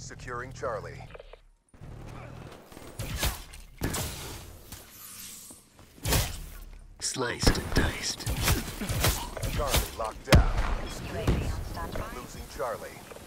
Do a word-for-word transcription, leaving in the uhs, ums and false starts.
Securing Charlie. Sliced and diced. Charlie locked down. U A V on standby. Losing Charlie.